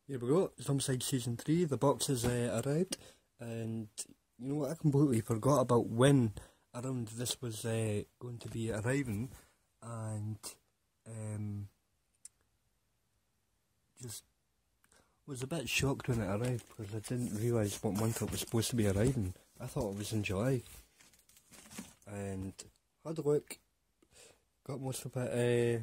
Here we go, Zombicide Season 3, the box has arrived, and you know what, I completely forgot about when around this was going to be arriving, and just was a bit shocked when it arrived, because I didn't realise what month it was supposed to be arriving. I thought it was in July, and had a look, got most of it,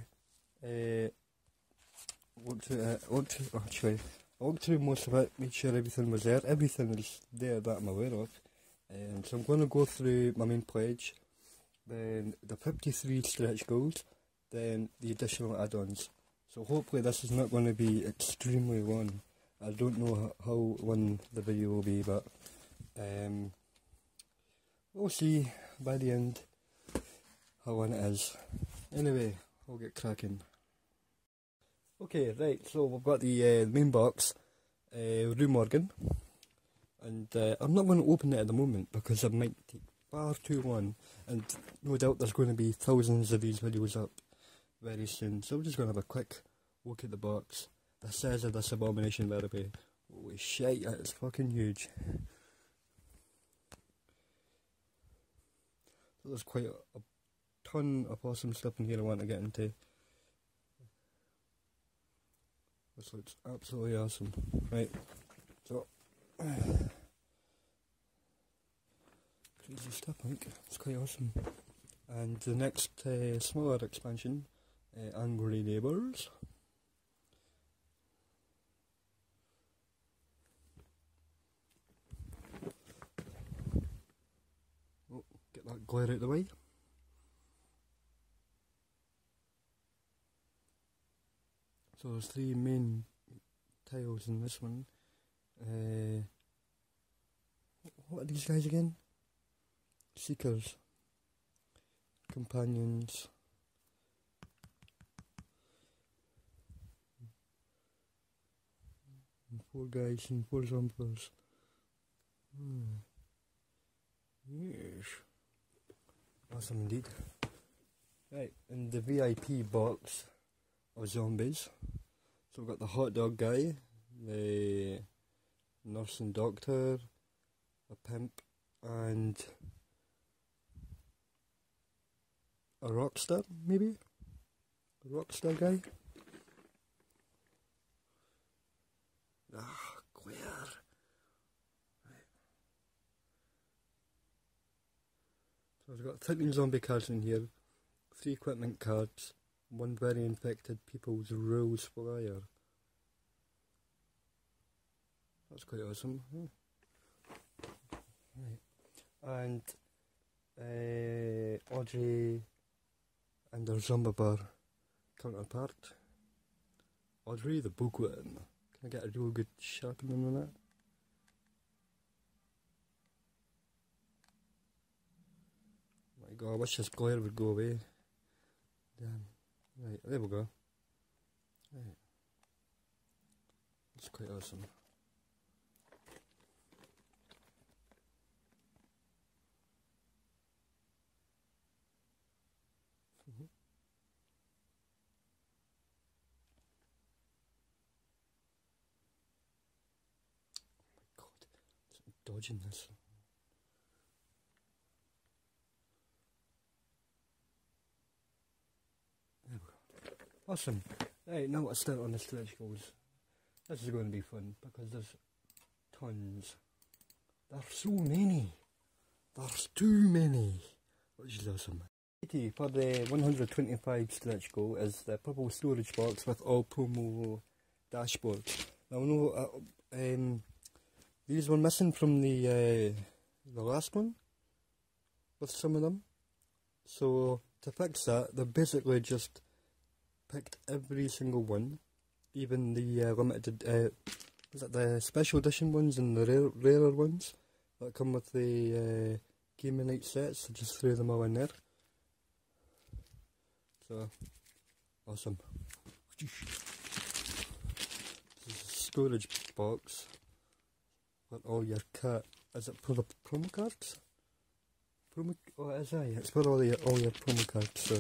I looked through most of it, made sure everything was there. Everything is there that I'm aware of. So I'm going to go through my main pledge, then the 53 stretch goals, then the additional add-ons. So hopefully this is not going to be extremely long. I don't know how long the video will be, but we'll see by the end how long it is. Anyway, I'll get cracking. Okay, right, so we've got the main box, room organ, and I'm not going to open it at the moment because it might take far too long, and no doubt there's going to be thousands of these videos up very soon, so we're just going to have a quick look at the box. The size of this abomination, by the way, holy shit, it's fucking huge. So there's quite a ton of awesome stuff in here I want to get into. This looks absolutely awesome. Right, so crazy stuff, I think. It's quite awesome. And the next smaller expansion, Angry Neighbours. Oh, get that glare out the way. So there's three main tiles in this one. What are these guys again? Seekers, companions, and 4 guys and 4 zombies. Yes, awesome indeed. Right, in the VIP box of zombies, so we've got the hot dog guy, the nurse and doctor, a pimp, and a rock star, maybe? A rock star guy? Ah, glare. Right. So I've got 13 zombie cards in here, 3 equipment cards, 1 very infected people's rules flyer. That's quite awesome. Right. And Audrey and her Zombie counterpart. Audrey the bookworm. Can I get a real good sharpening on that? My god, I wish this glare would go away. Damn. Right, there we go. Right. That's quite awesome. Oh my god, I'm dodging this. Awesome. Right, now let's start on the stretch goals. This is going to be fun because there's tons. There's so many. There's too many. Which is awesome. For the 125 stretch goal is the purple storage box with all promo dashboards. Now I know these were missing from the last one with some of them. So to fix that, they basically just picked every single one, even the limited, the special edition ones and the rarer ones that come with the gaming night sets. I just threw them all in there. So, awesome. This is a storage box with all your is it for the promo cards? Oh, it is, it's for all your promo cards, so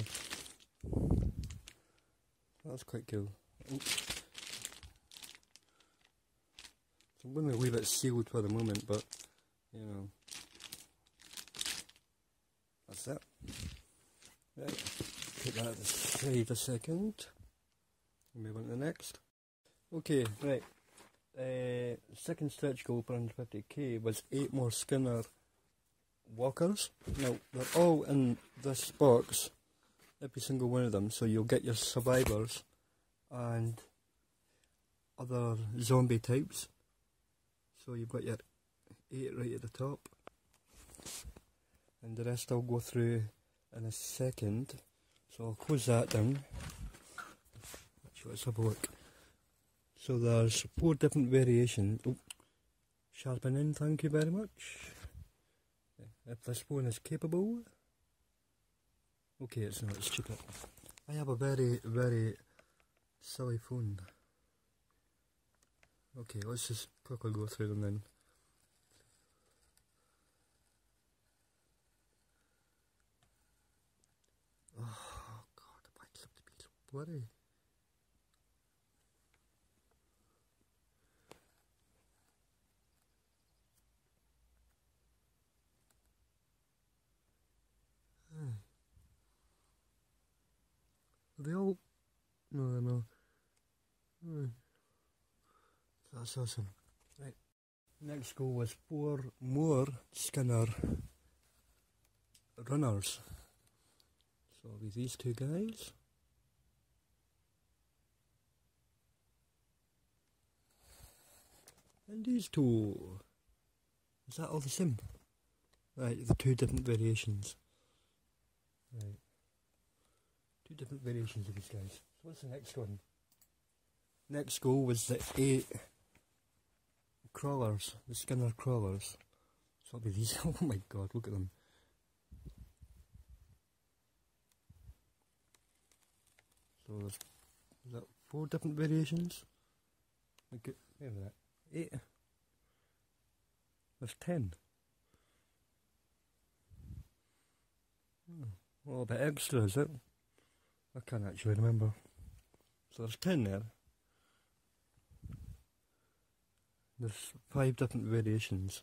that's quite cool. I'm going to leave it sealed for the moment, but, you know, that's it. Right, put that aside a second. Move on to the next. Okay, right. Second stretch goal for 150k was 8 more Skinner walkers. Now, they're all in this box, every single one of them, so you'll get your survivors and other zombie types. So you've got your 8 right at the top, and the rest I'll go through in a second. So I'll close that down. Actually, let's have a look. So there's 4 different variations. Oh, sharpening, thank you very much. If this phone is capable. Okay, it's not, it's cheaper. I have a very, very silly phone. Okay, let's just quickly go through them then. Oh god, why does it have to be so bloody? Are they all? No, they're not. That's awesome. Right. Next goal was 4 more Skinner runners. So it'll be these 2 guys. And these 2. Is that all the same? Right, the 2 different variations. Right. 2 different variations of these guys. So what's the next one? Next goal was the 8 crawlers, the Skinner crawlers. So it'll be these. Oh my god, look at them. So there's, is that 4 different variations? Okay, wait a minute. 8. There's 10. Well, a bit extra, is it? I can't actually remember. So there's 10 there. There's 5 different variations.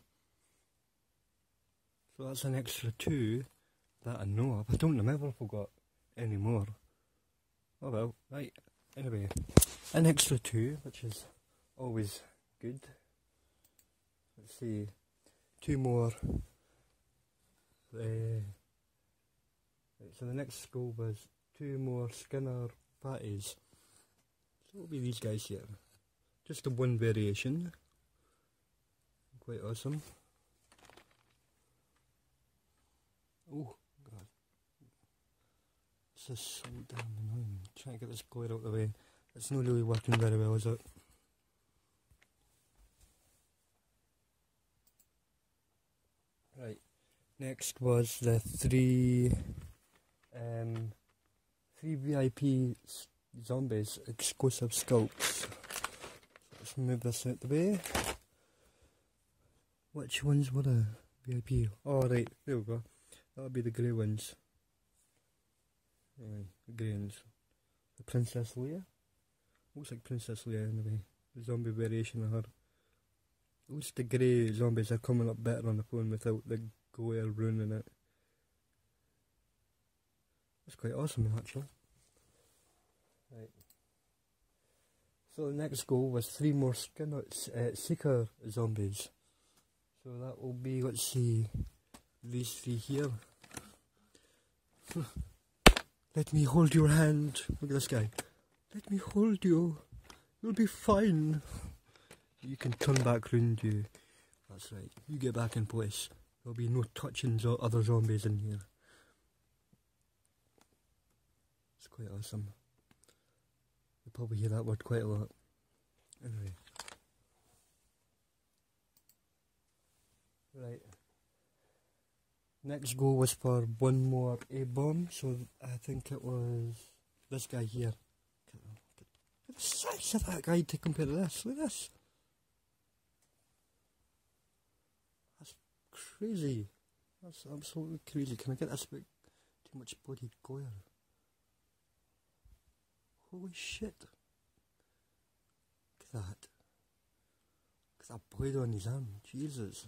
So that's an extra 2 that I know of. I don't remember if I got any more. Oh well, right. Anyway, an extra 2, which is always good. Let's see. 2 more. So the next goal was 2 more Skinner patties. So it'll be these guys here. Just a 1 variation. Quite awesome. Oh god. This is so damn annoying. Trying to get this glare out of the way. It's not really working very well, is it? Right. Next was the 3 VIP zombies exclusive sculpts. So let's move this out the way. Which ones were the VIP? Oh right, there we go. That would be the grey ones. The grey ones. The Princess Leia. Looks like Princess Leia anyway. The zombie variation of her. At least the grey zombies are coming up better on the phone without the glare ruining it. That's quite awesome actually. Right. So the next goal was 3 more Seeker zombies. So that will be, let's see, these 3 here. Let me hold your hand. Look at this guy. Let me hold you. You'll be fine. You can turn back round you. That's right. You get back in place. There'll be no touching other zombies in here. It's quite awesome. You'll probably hear that word quite a lot. Anyway. Right. Next goal was for 1 more A-bomb, so I think it was this guy here. Look at the size of that guy to compare to this. Look at this. That's crazy. That's absolutely crazy. Can I get this bit? Too much bloody glare. Holy shit. Look at that. Look at that blade on his arm, Jesus.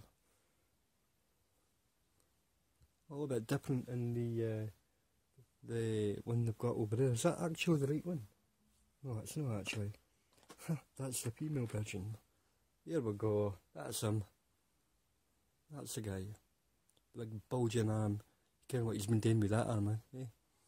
A little bit different in the one they've got over there. Is that actually the right one? No, it's not actually. That's the female version. Here we go. That's him. That's the guy. Big bulging arm. You know what he's been doing with that arm, eh?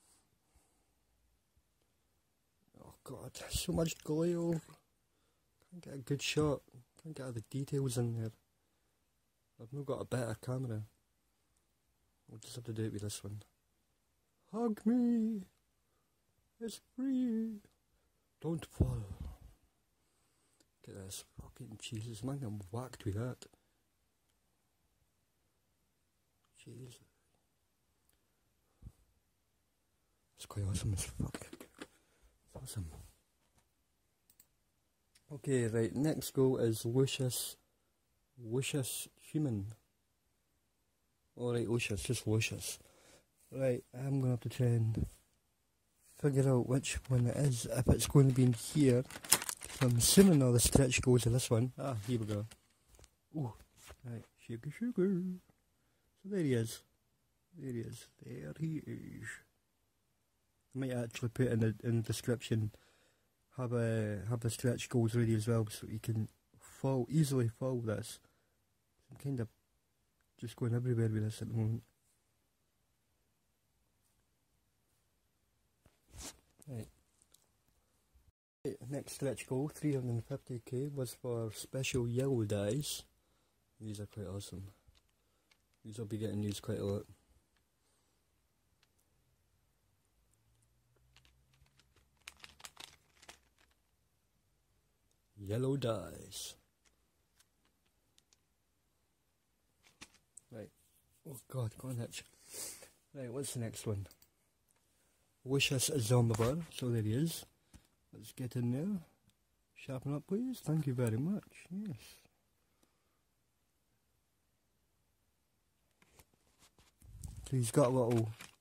Oh god, so much glare. Can't get a good shot. Can't get all the details in there. I've not got a better camera. We'll just have to do it with this one. Hug me. It's free. Don't fall. Look at this. Fucking Jesus, man, I'm whacked with that. Jesus. It's quite awesome as fuck. It's awesome. Okay, right, next goal is Lucius Human. Alright, Lucius, just Lucius. Right, I'm going to have to try and figure out which one it is, if it's going to be in here. I'm assuming all the stretch goes to this one. Ah, here we go. Ooh, right, sugar. So there he is. There he is. There he is. I might actually put in the description, have the stretch goals ready as well, so you can easily follow this. I'm kind of just going everywhere with this at the moment. Right. Next stretch goal, 350k, was for special yellow dies. These are quite awesome. These will be getting used quite a lot. Yellow dies. Right. Oh god, go on itch. Right, what's the next one? Wish us a Zombicide. So there he is. Let's get in there. Sharpen up, please. Thank you very much. Yes. So he's got a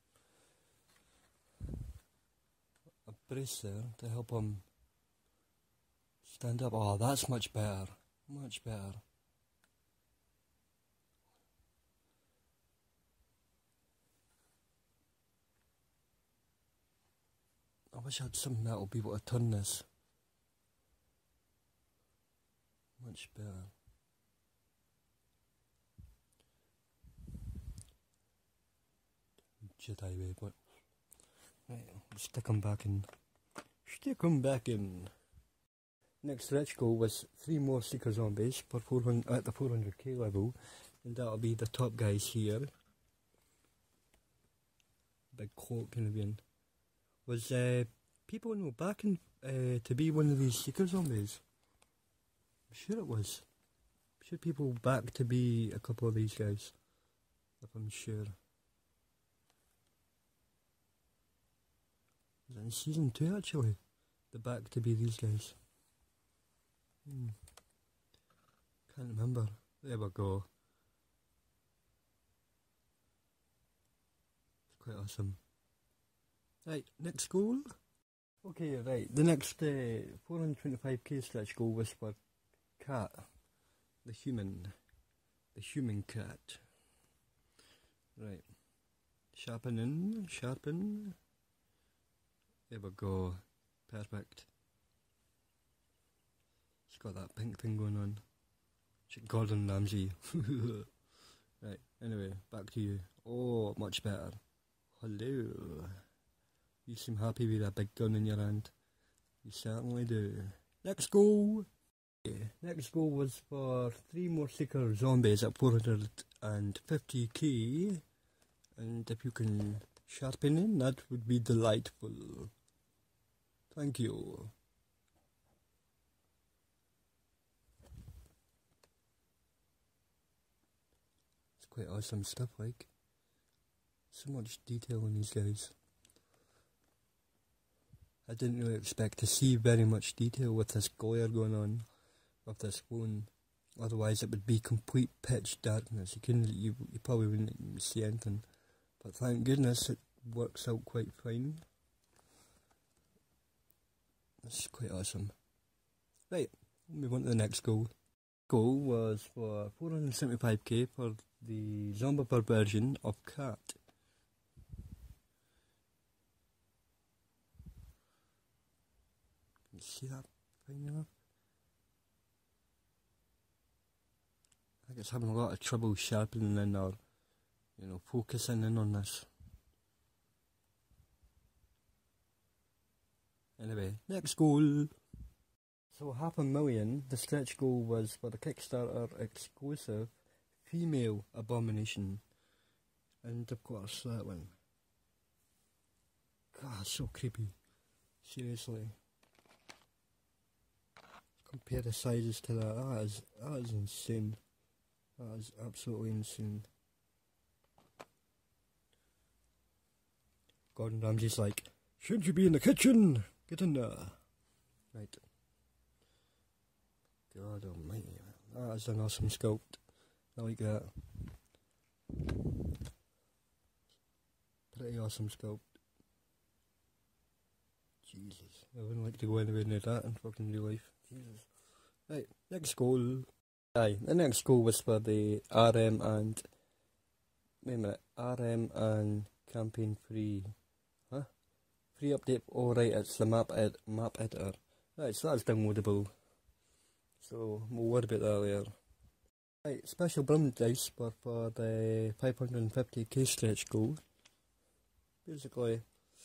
brace there to help him stand up. Oh, that's much better. Much better. I wish I had something that will be able to turn this. Much better. Jedi way, but right, stick him back in. Stick him back in. Next stretch goal was 3 more Seeker Zombies for 400 at the 400k level, and that'll be the top guys here. Big cloak kind of being. Was people know backing to be one of these Seeker Zombies? I'm sure it was. I'm sure people back to be a couple of these guys, if I'm sure. Was it in season 2 actually? The back to be these guys. Can't remember. There we go. It's quite awesome. Right, next goal. Okay, right. The next 425k stretch goal was for Cat, the human cat. Right. Sharpen. There we go. Perfect. It's got that pink thing going on. Gordon Ramsay. Right, anyway, back to you. Oh, much better. Hello. You seem happy with a big gun in your hand. You certainly do. Next goal. Next goal was for 3 more Seeker Zombies at 450k. And if you can sharpen in, that would be delightful. Thank you. It's quite awesome stuff, like. So much detail in these guys. I didn't really expect to see very much detail with this glare going on with this phone. Otherwise it would be complete pitch darkness. You probably wouldn't even see anything. But thank goodness it works out quite fine. That's quite awesome. Right, we'll move on to the next goal. Goal was for 475k for the Zombicide version of Cat. Can you see that fine enough? I think it's having a lot of trouble sharpening in or, focusing in on this. Anyway, next goal. So $500,000, the stretch goal was for the Kickstarter exclusive female abomination. And of course that one. God, so creepy. Seriously. Compare the sizes to that. That is insane. That is absolutely insane. Gordon Ramsay's like, shouldn't you be in the kitchen? Get in there. Right. God almighty, man. That is an awesome sculpt. I like that. Pretty awesome sculpt. Jesus. I wouldn't like to go anywhere near that in fucking real life. Jesus. Right, next goal. Aye, the next goal was for the RM and... Wait a minute. RM and campaign free. Huh? Free update. Oh right, it's the map editor. Right, so that's downloadable. So, we'll worry about that later. Right, special brum dice were for the 550k stretch goal. Basically,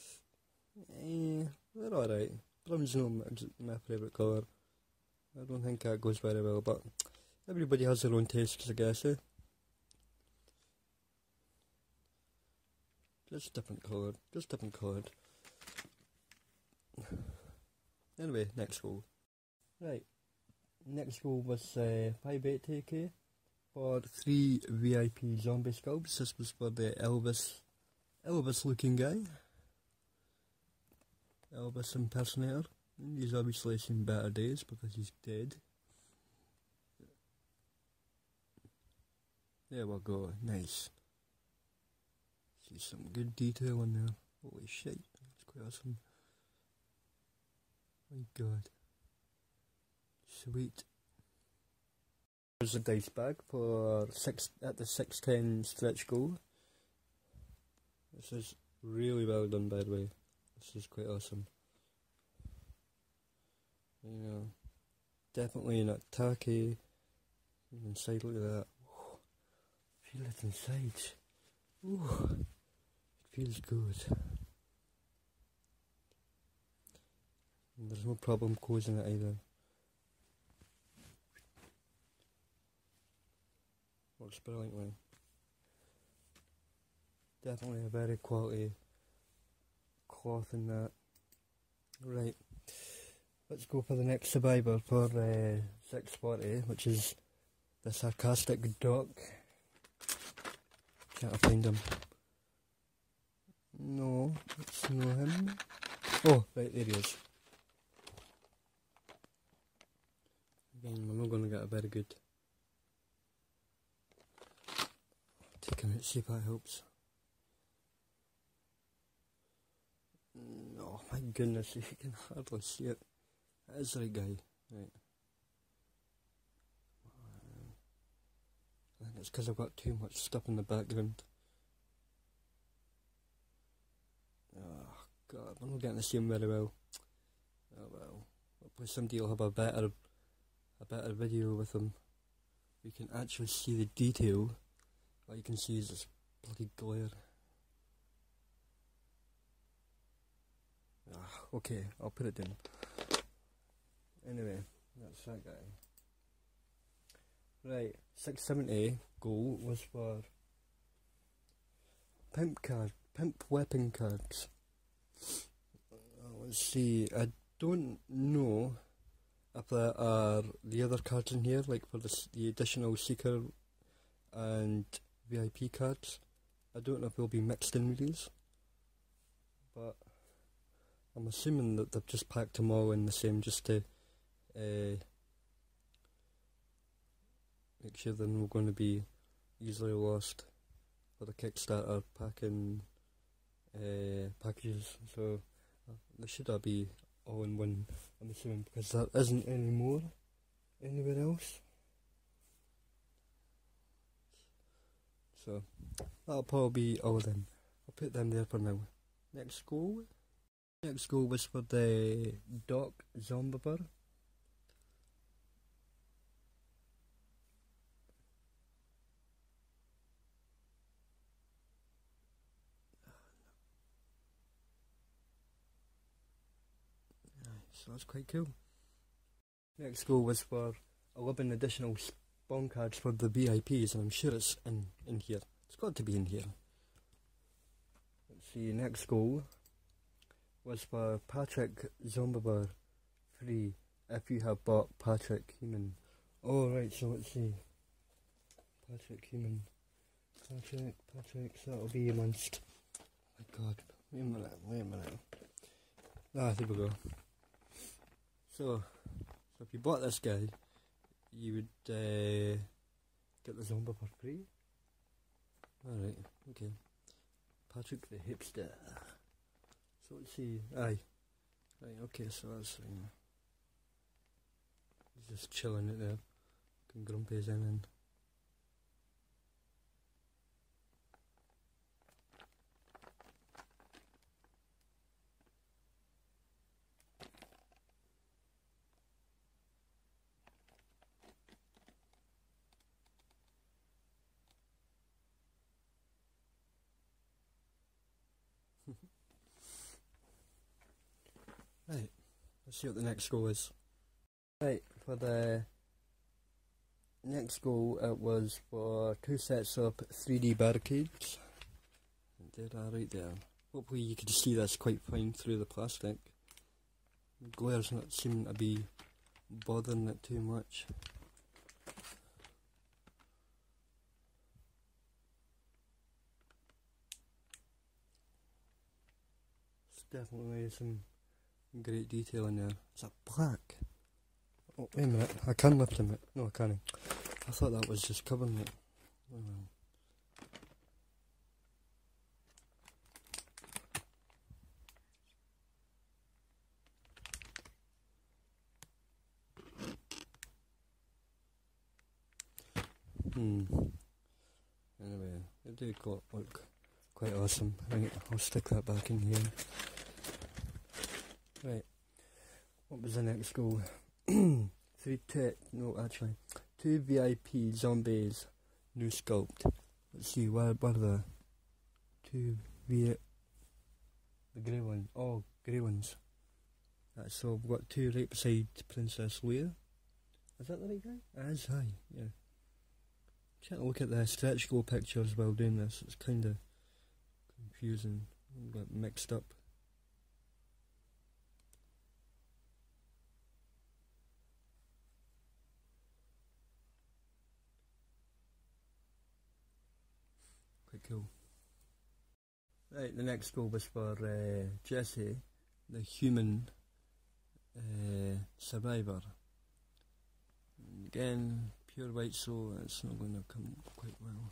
they're alright. Brum's not my favourite colour. I don't think that goes very well, but everybody has their own tastes, I guess, eh? Just different coloured. Anyway, next goal. Right. Next goal was 580k for 3 VIP zombie sculpts. This was for the Elvis looking guy. Elvis impersonator. He's obviously seen better days because he's dead. There we go, nice. See some good detail in there. Holy shit, that's quite awesome. My god. Sweet. Here's a dice bag for the 610 stretch goal. This is really well done, by the way. This is quite awesome. Definitely not tacky. Inside, look at that. Ooh, feel it inside. Ooh, it feels good. And there's no problem closing it either. Works brilliantly. Definitely a very quality cloth in that. Right, let's go for the next survivor for 640, which is the sarcastic Doc. Can't find him. No, it's not him. Oh, right, there he is. Again, we're not going to get a very good... Take him out, see if that helps. No, my goodness, you can hardly see it. That is the right guy. Right. I think it's because I've got too much stuff in the background. Oh god, I'm not getting to see him very well. Oh well. Hopefully somebody will have a better video with him. We can actually see the detail. All you can see is this bloody glare. Okay, I'll put it down. Anyway, that's that guy. Right, 670 goal was for pimp weapon cards. Let's see, I don't know if there are the other cards in here, like for the additional Seeker and VIP cards. I don't know if they'll be mixed in with these, but I'm assuming that they've just packed them all in the same just to make sure they're not going to be easily lost for the Kickstarter packages. So they should all be all in one, I'm assuming, because there isn't any more anywhere else. So that'll probably be all of them. I'll put them there for now. Next goal. Next goal was for the Doc Zombicide. So that's quite cool. Next goal was for 11 additional spawn cards for the VIPs, and I'm sure it's in here. It's got to be in here. Let's see, next goal was for Patrick Zombicide free if you have bought Patrick Human. Alright, so let's see. Patrick Human. Patrick, so that'll be amongst. Oh my god, wait a minute. Ah, here we go. So if you bought this guy, you would get the zombie for free. Alright, okay. Patrick the hipster. So let's see. Aye. Right, okay, so that's he's just chilling it there. Looking grumpy as anything. Right, let's see what the next goal is. Right, for the next goal it was for 2 sets of 3D barricades. There they are right there. Hopefully you can see this quite fine through the plastic. The glare's not seeming to be bothering it too much. It's definitely some great detail in there. Is that black? Oh, wait a minute. I can lift him. No, I can't. I thought that was just covering it. Oh well. Anyway, they do look quite awesome. Right, I'll stick that back in here. Right, what was the next goal? 2 VIP zombies, new sculpt. Let's see, where are the 2 the grey ones? Oh, grey ones. So we've got 2 right beside Princess Leia. Is that the right guy? It is, aye, yeah. Trying to look at the stretch goal pictures while doing this, it's kind of confusing, got mixed up. Quite cool. Right, the next goal was for Jesse, the human survivor. Again, pure white, so it's not going to come quite well.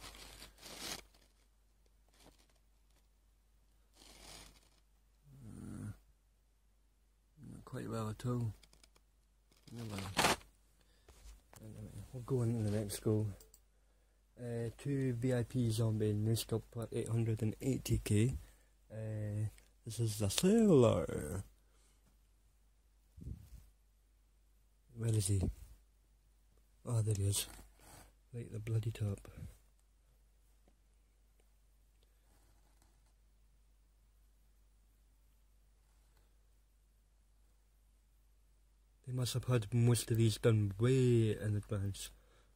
Not quite well at all. No well. Anyway, we'll go on to the next goal. 2 VIP zombie new sculpt for 880k. This is the sailor. Where is he? Oh, there he is. Right at the bloody top. They must have had most of these done way in advance.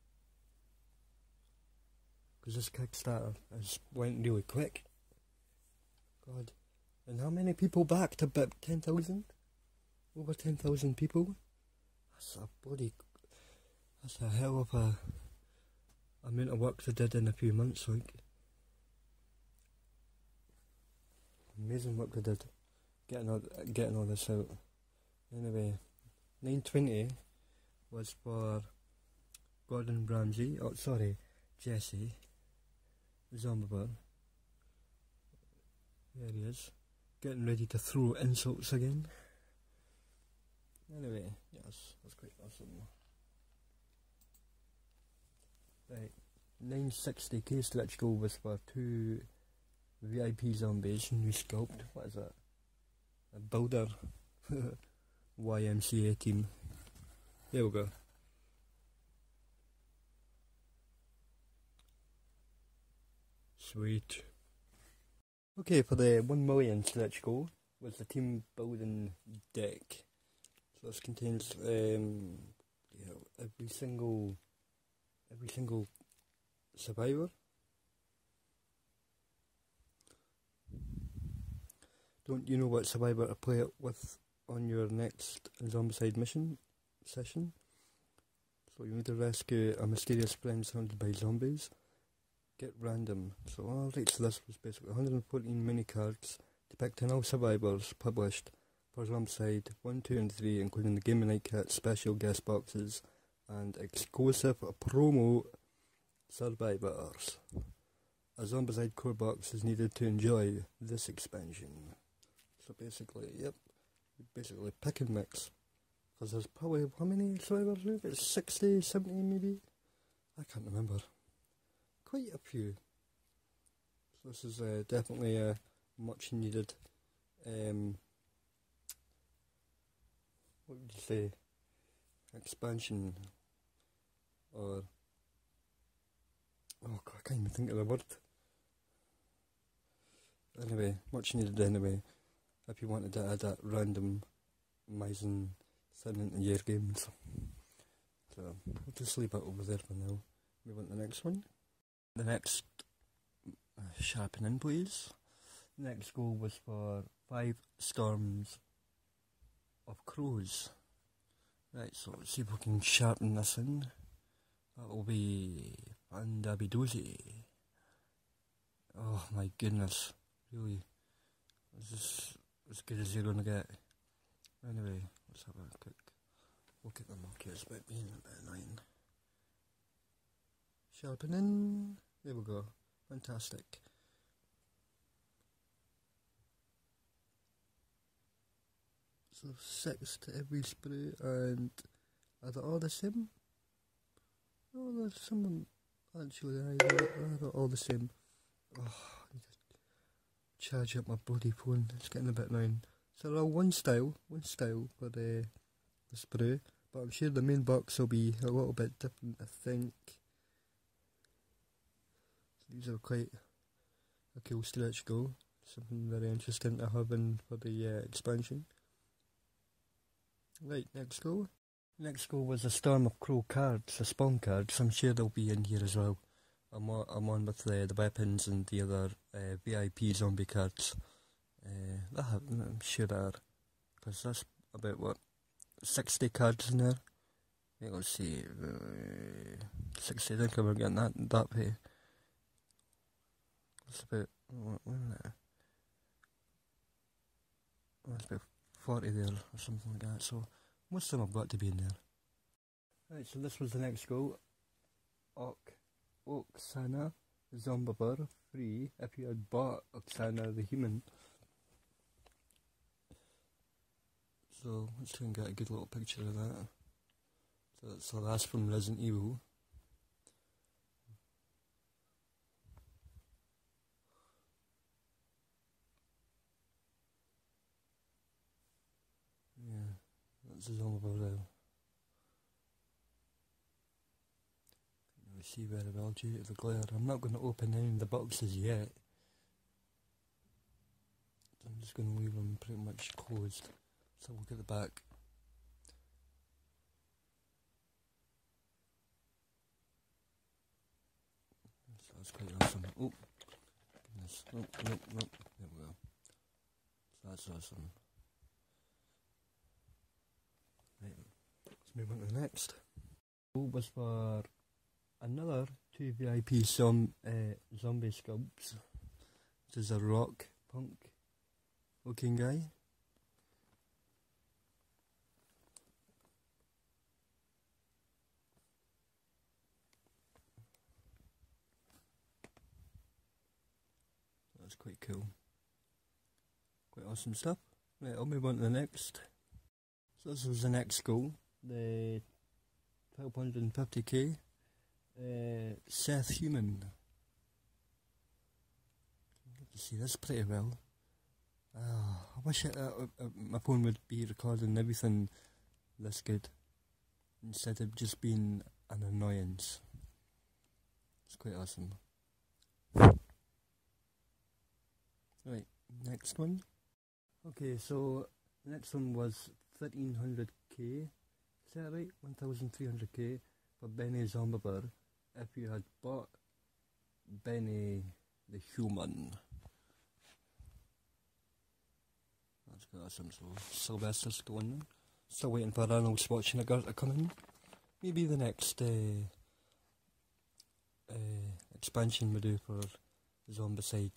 Because this Kickstarter has went really quick. God. And how many people backed? About 10,000? Over 10,000 people? That's a hell of a amount of work they did in a few months, like. Amazing work they did. Getting all this out. Anyway, 920 was for Gordon Ramsay. Oh, sorry, Jesse. Zombicide. There he is. Getting ready to throw insults again. Anyway, yes, that's quite awesome. Right, 960k stretch goal was for 2 VIP zombies, new sculpt. What is that? A builder. YMCA team. There we go. Sweet. Okay, for the 1 million stretch goal was the team building deck. So this contains every single survivor. Don't you know what survivor to play it with on your next Zombicide mission session? So you need to rescue a mysterious friend surrounded by zombies. Get random. So alright, so this was basically 114 mini cards depicting all survivors published for Zombicide 1, 2 and 3, including the Game of Night kit, special guest boxes and exclusive promo survivors. A Zombicide core box is needed to enjoy this expansion. So basically, yep, basically pick and mix. Because there's probably, how many survivors now? It's 60, 70 maybe? I can't remember. Quite a few. So this is definitely a much needed, what would you say, expansion, or, oh God, I can't even think of the word. Anyway, much needed anyway, if you wanted to add that randomising thing into your games. So, we'll just leave it over there for now. Move on to the next one. The next, sharpening please. The next goal was for 5 storms of crows. Right, so let's see if we can sharpen this in. That will be fun-dabby-dozy. Oh my goodness, really. Is this as good as you're going to get? Anyway, let's have a quick look at the markers about being a bit annoying. Sharpening, there we go, fantastic. So 6 to every spray, and are they all the same? Oh, there's some actually, they're all the same. Oh, I need to charge up my bloody phone, it's getting a bit annoying. So they're all one style for the spray, but I'm sure the main box will be a little bit different, I think. These are quite a cool stretch goal, something very interesting to have in for the expansion. Right, next goal. Next goal was a storm of crow cards, the spawn cards. I'm sure they'll be in here as well. I'm on with the weapons and the other VIP zombie cards. I'm sure they are, because that's about what, 60 cards in there. Yeah, let's see, 60. I think we're getting that way. It's about, it's about 40 there or something like that, so most of them have got to be in there. Right, so this was the next goal. Oksana Zombivore free if you had bought Oksana the human. So let's try and get a good little picture of that. So that's from Resident Evil. Yeah, that's the Zombivore there. Can't really see very well due to the glare. I'm not going to open any of the boxes yet. I'm just going to leave them pretty much closed. So look at the back. So that's quite awesome. Oh, goodness. Nope. There we go. So that's awesome. Right, let's move on to the next. Was for another 2 VIP zombie sculpts. This is a rock punk looking guy. That's quite cool. Quite awesome stuff. Right, I'll move on to the next. So this was the next goal, the 1250k Seth Human. You can see this pretty well. I wish my phone would be recording everything this good instead of just being an annoyance. It's quite awesome. Right, next one. Okay, so the next one was 1300k. Is that right? 1300k for Benny Zombicide if you had bought Benny the Human. That's quite awesome. So Sylvester's going. Still waiting for Arnold Schwarzenegger to come in. Maybe the next expansion we do for Zombicide.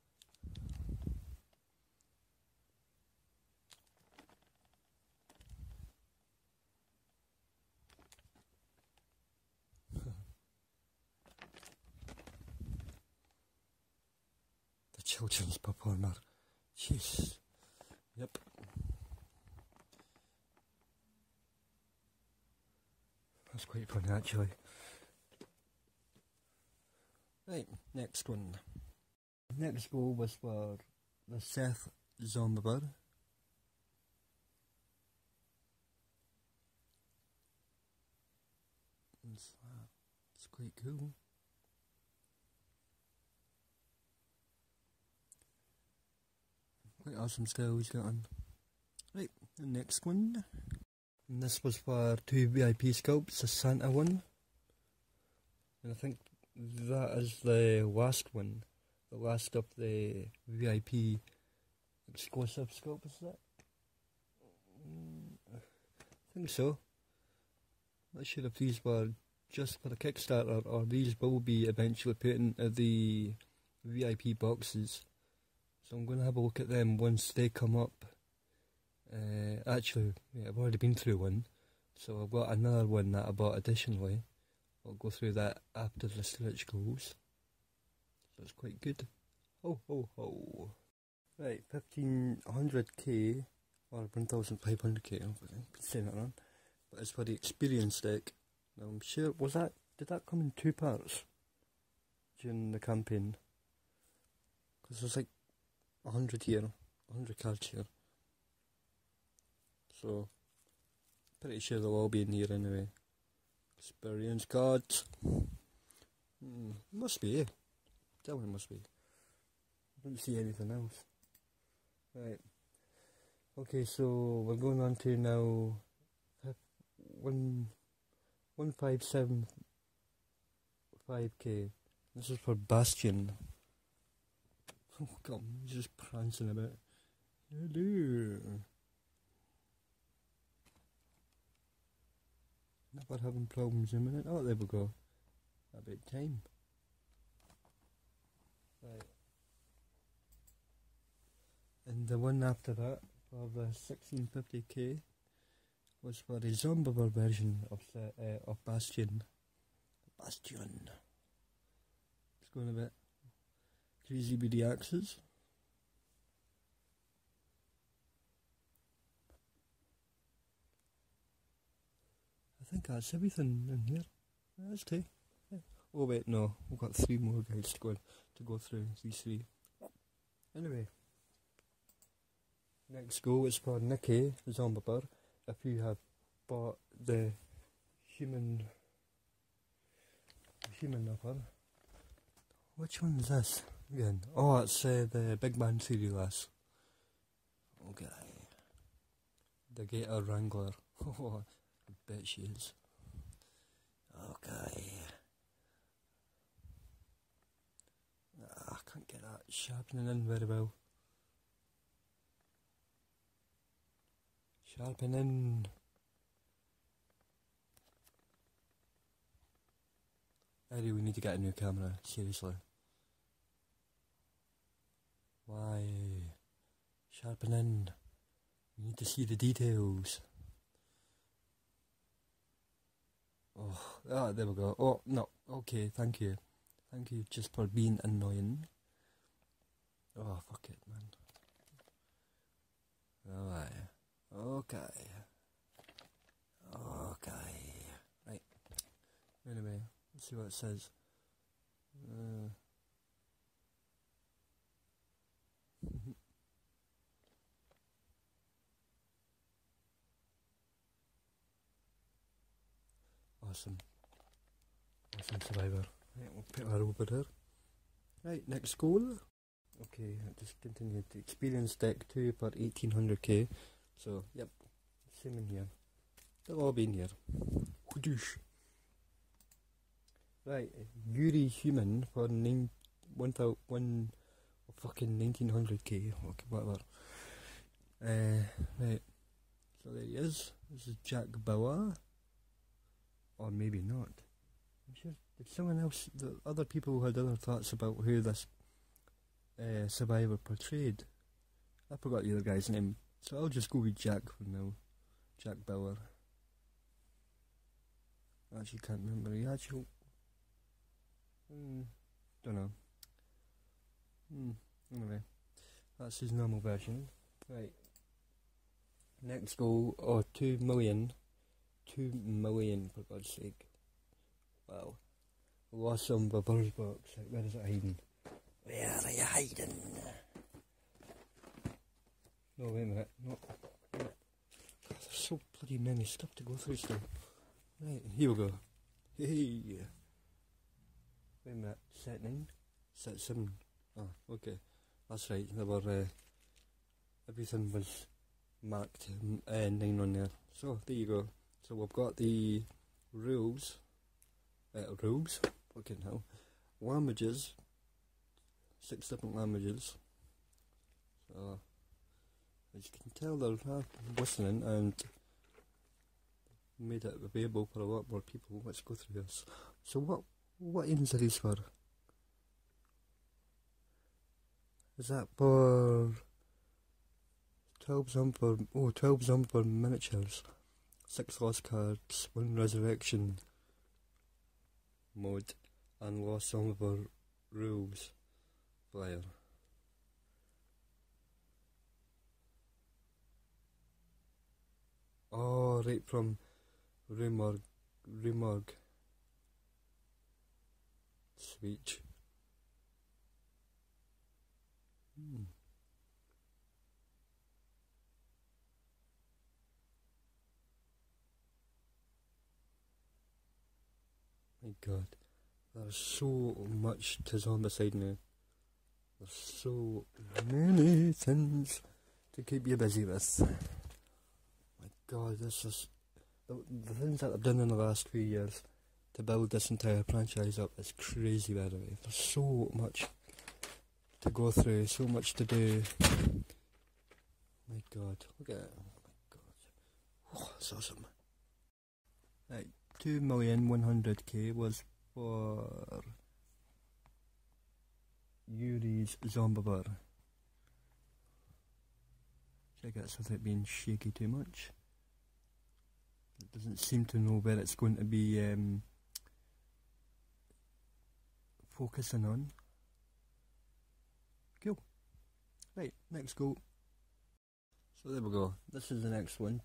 The children's performer. Jeez. Yep. That's quite funny actually. Right, next one. Next goal was for the Seth Zombicide. It's quite cool. Quite awesome style he's got on. Right, the next one. And this was for 2 VIP sculpts, the Santa one. And I think that is the last one. The last of the VIP exclusive sculpt, is that? I think so. Not sure if these were just for the Kickstarter or these will be eventually put into the VIP boxes. So I'm going to have a look at them once they come up. Actually, yeah, I've already been through one, so I've got another one that I bought additionally. I'll go through that after the stretch goes. So it's quite good. Ho ho ho. Right, 1500k or 1500k, I've been saying that wrong. But it's for the experience deck. Now I'm sure, did that come in 2 parts during the campaign? Because there's like 100 here, 100 cards here. So, pretty sure they'll all be in here anyway. Experience cards. Must be, eh? Definitely must be. I don't see anything else. Right. Okay, so we're going on to now 1575k. This is for Bastion. Oh god, he's just prancing about. Hello. Never having problems in a minute. Oh, there we go. About time. Right. And the one after that, for the 1650k, was for the Zombicide version of Bastion. Bastion. It's going a bit crazy with the axes. I think that's everything in here. That's 2. Yeah. Oh wait, no, we've got 3 more guys to go through. These 3. Anyway, next go is for Nikki, the Zombicide. If you have bought the human of her. Which one is this again? Oh, it's the Big Bang Theory lass. Okay. The Gator Wrangler. Oh, I bet she is. Okay. I can't get that sharpening in very well. Sharpening. I really need to get a new camera, seriously. Why? Sharpening. We need to see the details. Oh, there we go. Oh, no. Okay, thank you. Thank you just for being annoying. Oh, fuck it, man. Alright. Okay. Okay. Right. Anyway, Let's see what it says. Awesome. Awesome survivor. Right, we'll put her over there. Right, next goal. Okay, I just continued to experience deck 2 for 1800k. So, yep, same in here. They'll all be in here. Whoosh. Right, Yuri Human for fucking 1900k. Okay, whatever. Right, so there he is. This is Jack Bauer. Or maybe not. I'm sure. Did someone else, the other people had other thoughts about who this survivor portrayed? I forgot the other guy's name, so I'll just go with Jack for now. Jack Bauer. Actually, can't remember the actual. Don't know. Anyway, that's his normal version. Right. Next goal, 2 million. 2 million, for God's sake. Wow. Lost some of a bird box. Where is it hiding? Where are you hiding? No, wait a minute. No. God, there's so bloody many stuff to go through still. Right, here we go. Hey. Wait a minute. Set 9? Set 7. Oh, okay. That's right. There were, everything was marked 9 on there. So, there you go. So we've got the rules, fucking hell, languages, 6 different languages. So, as you can tell, they're listening and made it available for a lot more people. Let's go through this. So what ends are these for? Is that for 12 Zombicide miniatures? 6 lost cards, 1 resurrection mode, and lost some of our rules flyer. Oh, right from Remorg. Sweet. My God, there's so much to Zombicide now. There's so many things to keep you busy with. My God, this is the things that I've done in the last few years to build this entire franchise up is crazy, by the way. There's so much to go through, so much to do. My God, look at it. Oh my God. Oh, that's awesome. Right. 2,100k was for Yuri's Zombicide. Check it without being shaky too much. It doesn't seem to know where it's going to be focusing on. Cool. Right, next goal. So there we go. This is the next one.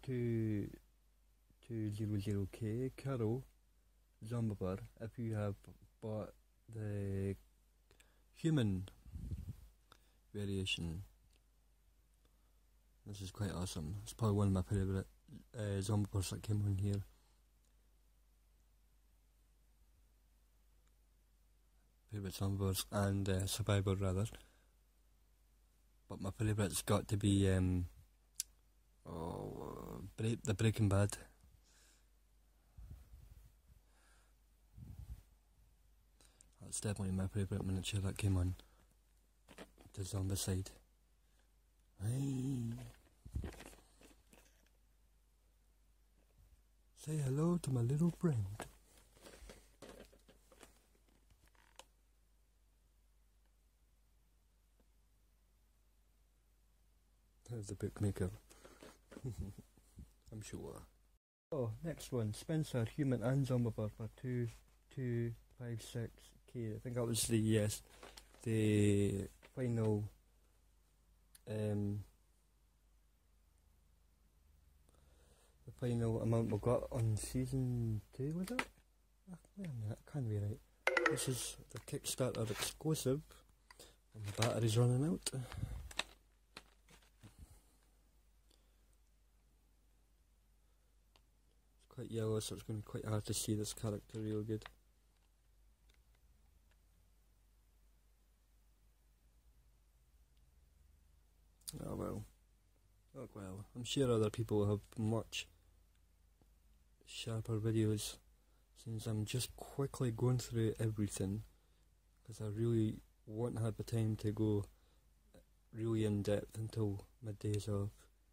200k Carol Zombicide. If you have bought the human variation, this is quite awesome. It's probably one of my favourite Zombies that came on here. Favourite Zombies and Survivor rather. But my favourite's got to be the Breaking Bad. That's definitely my favourite miniature that came on the Zombicide. Hey. Say hello to my little friend. There's the bookmaker. I'm sure. Oh, next one. Spencer, Human and Zombicide for 2256k. I think that was the final the final amount we got on season 2, was it? Wait a minute, that can't be right. This is the Kickstarter exclusive, and the battery's running out. It's quite yellow, so it's going to be quite hard to see this character real good. Oh well. Oh well. I'm sure other people have much sharper videos, since I'm just quickly going through everything, because I really won't have the time to go really in depth until my days off.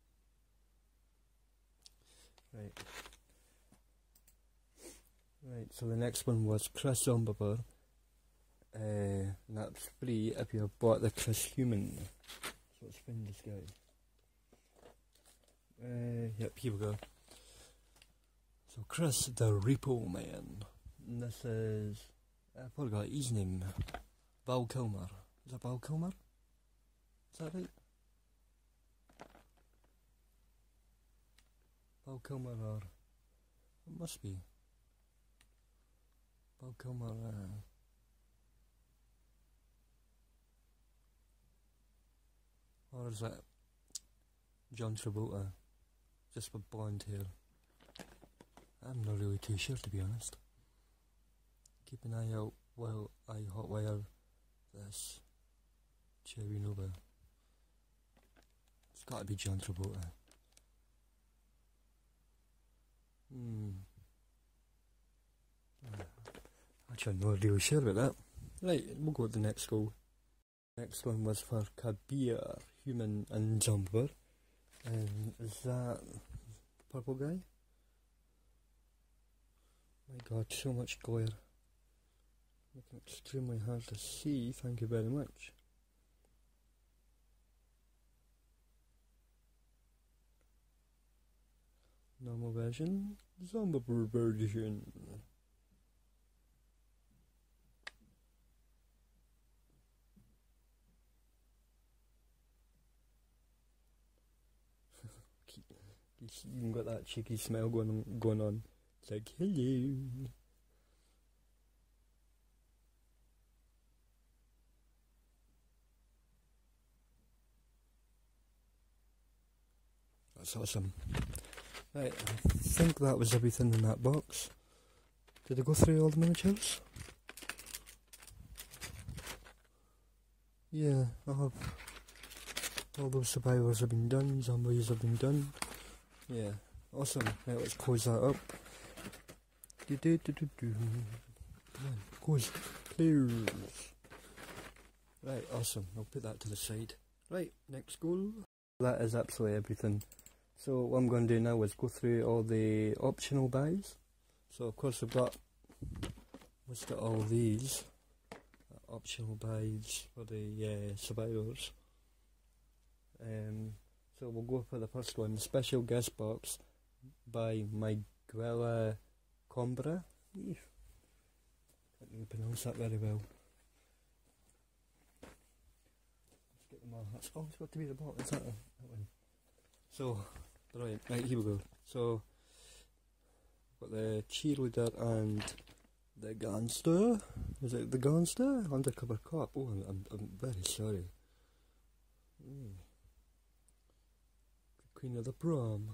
Right, so the next one was Chris Zombicide, and that's free if you have bought the Chris Human. So let's find this guy. Yep, here we go. So Chris the Repo Man. And this is, I forgot his name. Val Kilmer. Is that Val Kilmer? Is that right? Val Kilmer, or it must be Val Kilmer. Or is that John Travolta, just with blonde hair? I'm not really too sure, to be honest. Keep an eye out while I hotwire this Cherry Nova. It's got to be John Travolta. Actually, I'm not really sure about that. Right, we'll go with the next goal. Next one was for Kabir, Human and Jumper. And is that the purple guy? My god, so much glare. Making it extremely hard to see, thank you very much. Normal version, zombie version. He's even got that cheeky smile going on. It's like, hello. That's awesome. Right, I think that was everything in that box. Did I go through all the miniatures? Yeah, I have. All those survivors have been done, zombies have been done. Yeah, awesome. Right, let's close that up. Come on, close. Close. Right, awesome. I'll put that to the side. Right, next goal. That is absolutely everything. So what I'm going to do now is go through all the optional buys. So of course I've got all these optional buys for the survivors. So we'll go for the first one, special guest box by Miguela Combra. Can't really pronounce that very well. Let's get them all. Oh, it's got to be the bottom. Is that one? So, brilliant. Right, here we go. So, got the cheerleader and the gangster. Is it the gangster? Undercover cop. Oh, I'm very sorry. Queen of the prom.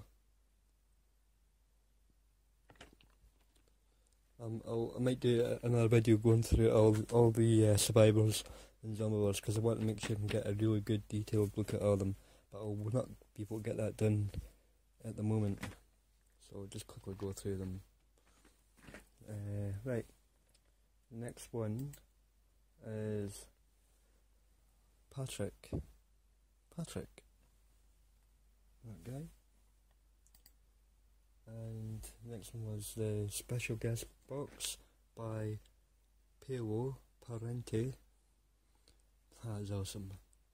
I might do another video going through all the survivors and zombies, because I want to make sure I can get a really good detailed look at all of them, but I will not be able to get that done at the moment, so I'll just quickly go through them. Right, the next one is Patrick, that guy. And the next one was the special guest box by Paolo Parente. That is awesome.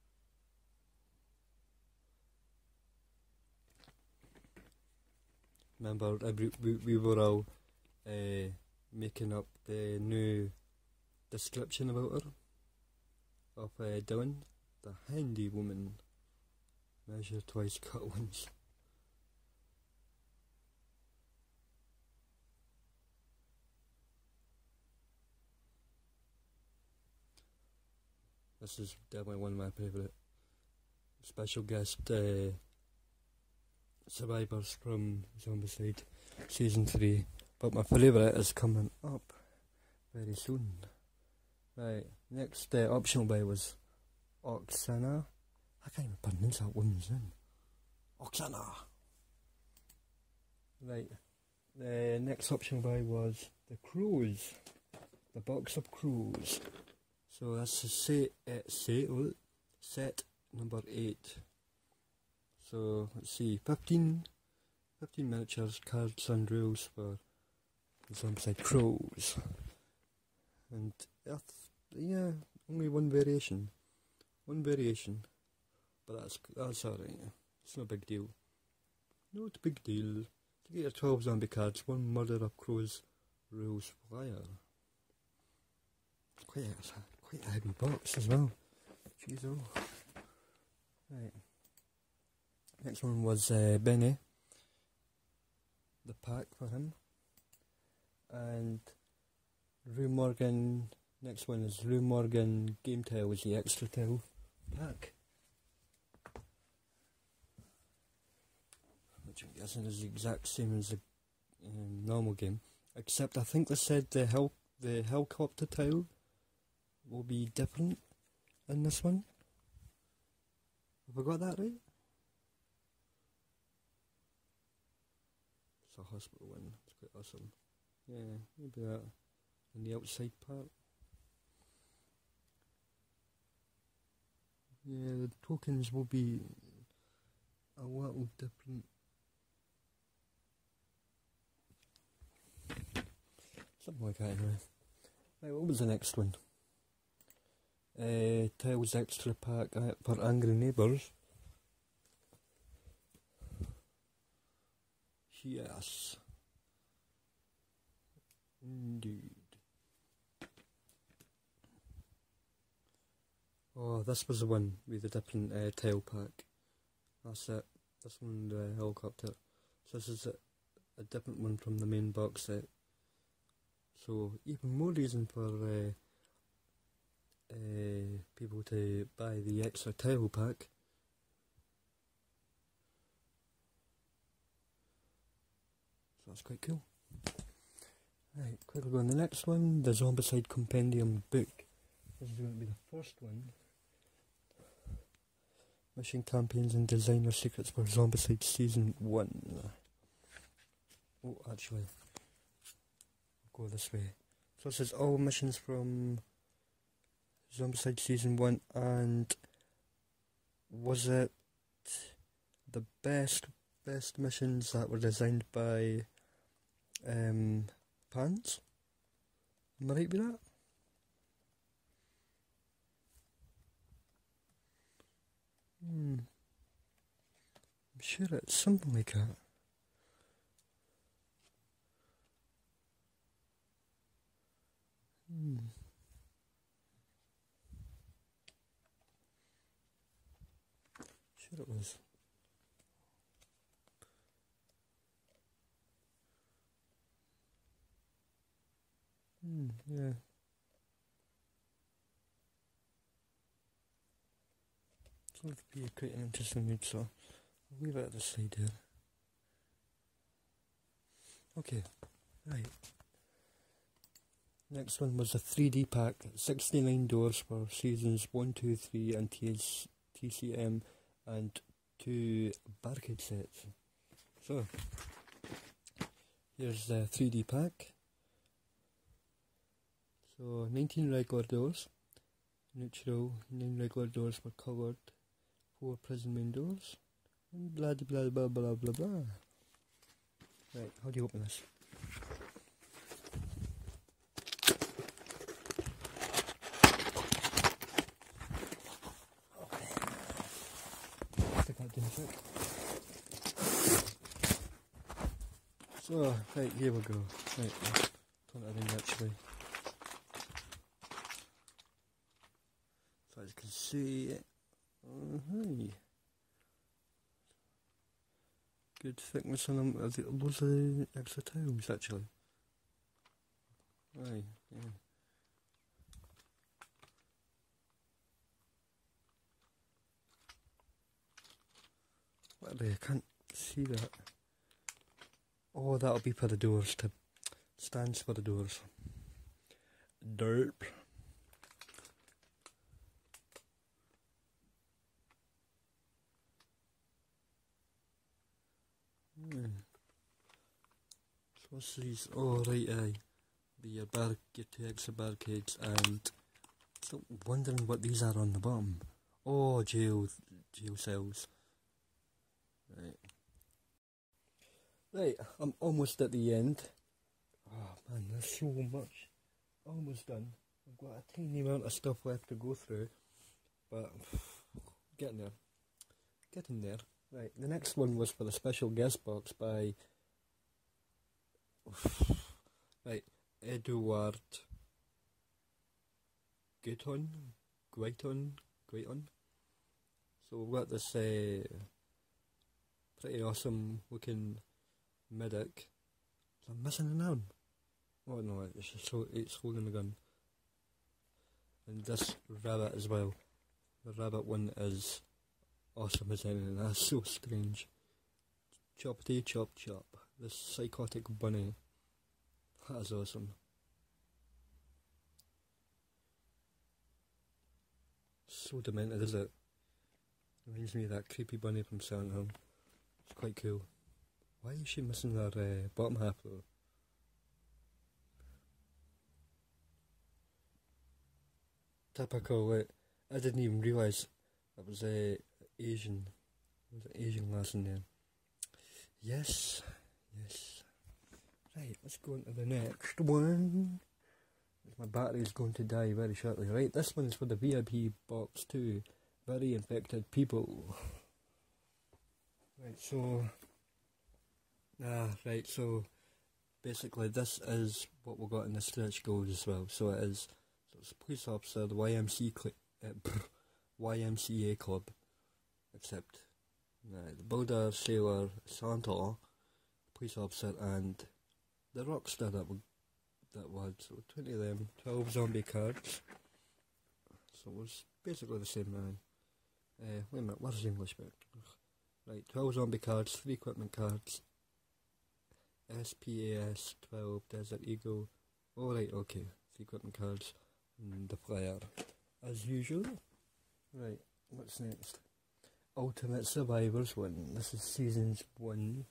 Remember, we were all making up the new description about her, of Dylan, the handy woman. Measure twice, cut once. This is definitely one of my favourite special guest survivors from Zombicide Season 3. But my favourite is coming up very soon. Right, next optional buy was Oksana. I can't even pronounce that woman's name. Oksana. Right, the next optional buy was the Crows. The box of Crows. So that's the set number 8. So let's see, 15 miniatures, cards and rules for the Zombicide Crows. And yeah, only one variation. But that's alright. It's no big deal. Not a big deal. To get your 12 zombie cards, one Murder of Crows rules flyer. Quite a heavy box as well. Jeez, oh. Right. Next one was Benny. The pack for him. And Rue Morgan. Next one is Rue Morgan Game Tile with the extra tile pack. Which I'm guessing is the exact same as the normal game. Except I think they said the helicopter tile will be different in this one. Have I got that right? It's a hospital one. It's quite awesome. Yeah, maybe that. And the outside part. Yeah, the tokens will be a little different. Something like that anyway. Right, what was the next one? Tiles extra pack for Angry Neighbours. Yes. Indeed. Oh, this was the one with the different tile pack. That's it. This one, the helicopter. So this is a different one from the main box set. So even more reason for people to buy the extra tile pack. So that's quite cool. Right, quickly go on the next one, the Zombicide Compendium book. This is going to be the first one. Mission campaigns and designer secrets for Zombicide Season 1. Oh, actually, I'll go this way. So this is all missions from Zombicide Season 1, and was it the best missions that were designed by Pants? Am I right with that? I'm sure it's something like that. Sure it was. Yeah. It's going to be quite an interesting read, so I'll leave it at the side here. Okay, right. Next one was a 3D pack, 69 doors for seasons 1, 2, 3 and TCM, and 2 barricade sets. So, here's the 3D pack. So, 19 regular doors, neutral, 9 regular doors were covered, 4 prison main doors, and blah blah blah blah blah blah. Right, how do you open this? Stick that in a sec. So, right, here we go. Right, turn it in actually. So as you can see, good thickness on them. Loads of extra tiles actually. Aye, yeah. What are they? I can't see that. Oh, that'll be for the doors, to stands for the doors. Derp. So what's these? Oh, right, aye. Your 2 extra barricades, and still wondering what these are on the bottom. Oh, jail cells. Right, I'm almost at the end. Oh man, there's so much. Almost done. I've got a tiny amount of stuff left to go through, but getting there. Getting there. Right, the next one was for the special guest box by Eduard Guiton. So we've got this pretty awesome looking medic. So I'm missing an arm. Oh no, it's holding a gun. And this rabbit as well. The rabbit one is awesome as anything. That's so strange. Choppity chop chop. This psychotic bunny. That is awesome. So demented, is it? Reminds me of that creepy bunny from Silent Hill. It's quite cool. Why is she missing her bottom half though? Typical. I didn't even realise that was Asian. There was an Asian lass in there. Yes. Right, let's go on to the next one. My battery's going to die very shortly. Right, this one is for the VIP box too. Very infected people. Right, so basically this is what we got in the stretch goals as well. So it's police officer, the YMCA club, except the builder, sailor, Santa, police officer, and the rock star that we had. So 20 of them, 12 zombie cards. So it was basically the same man. Wait a minute, where's the English bit? Right, 12 zombie cards, 3 equipment cards, SPAS 12, Desert Eagle. Oh right, okay, 3 equipment cards, and the flyer, as usual. Right, what's next? Ultimate Survivors 1. This is seasons 1.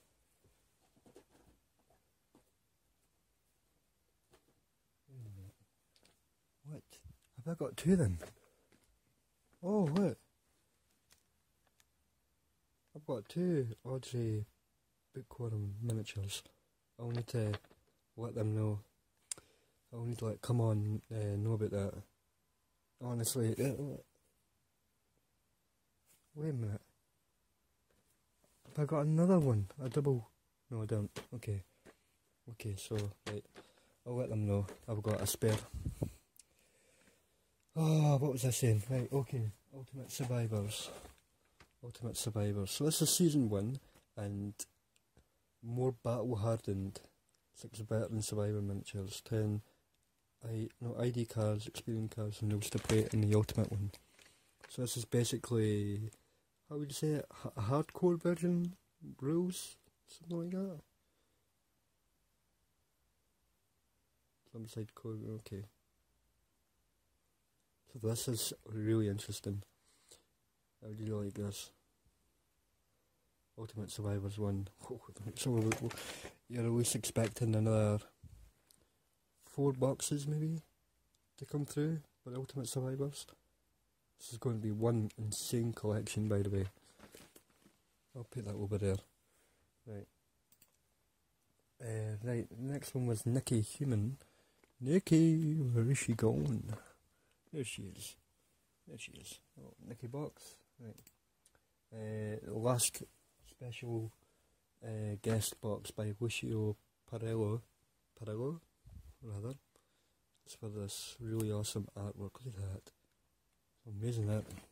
What? Have I got 2 then? Oh, what? I've got 2 Audrey Bookworm miniatures. I'll need to let them know. I'll need to come on, know about that. Honestly, wait a minute. Have I got another one? A double? No, I don't. Okay, so, right. I'll let them know. I've got a spare. Oh, what was I saying? Right, okay. Ultimate Survivors. So this is season 1, and more battle hardened. 6 veteran survivor miniatures, 10 ID cards, experience cards, and rules to play in the ultimate one. So this is basically, how would you say it, a hardcore version rules, something like that. Zombicide code, okay. So this is really interesting. I really like this. Ultimate Survivors 1. So you're at least expecting another 4 boxes maybe to come through for Ultimate Survivors. This is going to be one insane collection, by the way. I'll put that over there. Right. Right, the next one was Nikki Human. Nikki, where is she going? There she is. Oh, Nikki box. Right. Last special guest box by Lucio Parello, rather. It's for this really awesome artwork. Look at that. Amazing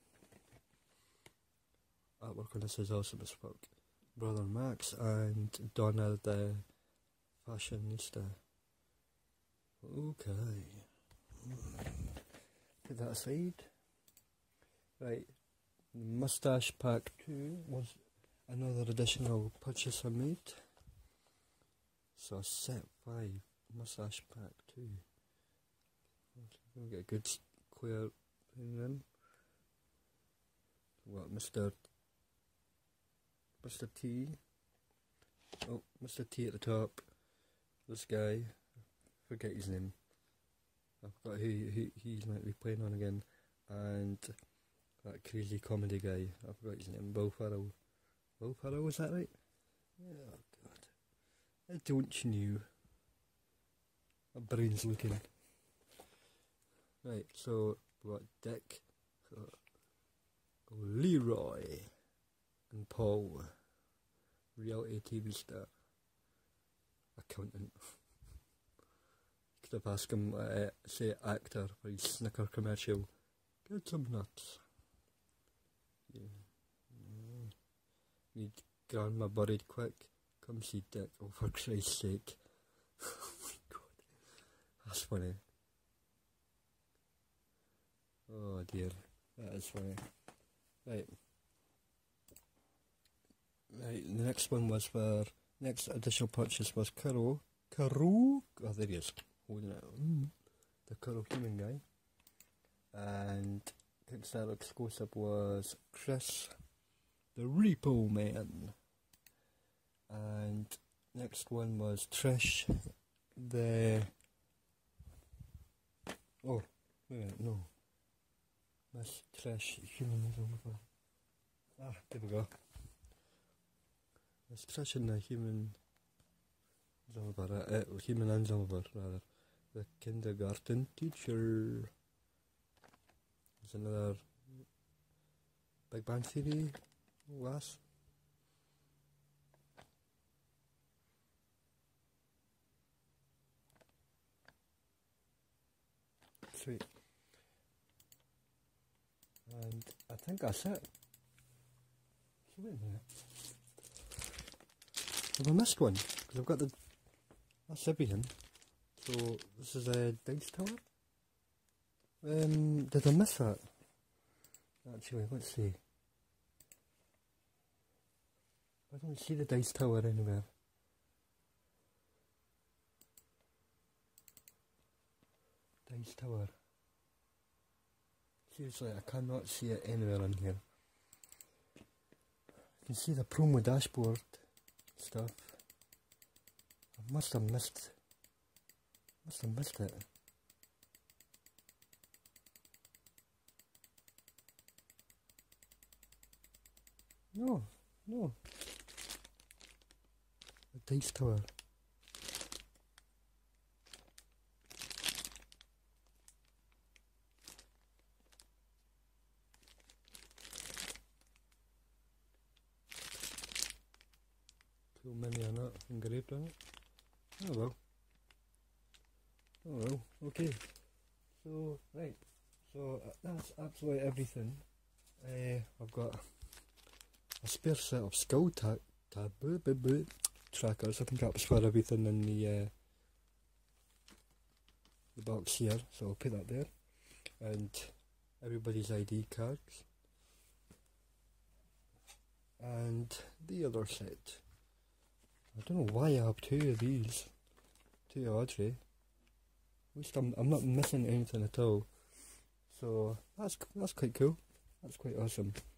artwork on this is awesome as fuck. Brother Max and Donna the Fashionista. Okay. Put that aside. Right. Mustache Pack 2 was another additional purchase I made. So set 5 massage pack too. We'll get a good clear thing in. What, Mr. T? Oh, Mr. T at the top. This guy, forget his name. I forgot who he's meant to be playing on again. And that crazy comedy guy, I forgot his name. Will Ferrell. Will Ferrell, was that right? Oh God, I don't know. My brain's looking. Right, so we got Dick, Leroy, and Paul, reality TV star, accountant. Could have asked him, say actor for his Snicker commercial. Get some nuts. Yeah. Need grandma buried quick. Come see Dick. Oh, for Christ's sake. Oh my God. That's funny. Oh dear. That is funny. Right. Right, the next one was for, next additional purchase was Kuro. Oh, there he is. Holding it. The Kuro human guy. And Kickstarter exclusive was Chris, the Repo Man. And next one was Trish, the... Oh, wait a minute, no. Miss Trish, human Zombified. Ah, there we go. Miss Trish and the human Zombified, human and Zombified, rather. The kindergarten teacher. There's another Big Bang Theory last. Sweet. And I think that's it. So wait a minute. Have I missed one? Because I've got the... That's everything. So this is a dice tower. Did I miss that? Actually, let's see. I don't see the dice tower anywhere. Dice tower. Seriously, I cannot see it anywhere on here. You can see the promo dashboard stuff. I must have missed it. No. The dice tower. Too many are not engraved on it. Oh well, okay. So, right. So, that's absolutely everything. I've got a spare set of skull trackers. I think that was for everything in the box here, so I'll put that there. And everybody's ID cards. And the other set. I don't know why I have two of these. Two Audrey. At least I'm not missing anything at all. So that's quite cool. That's quite awesome.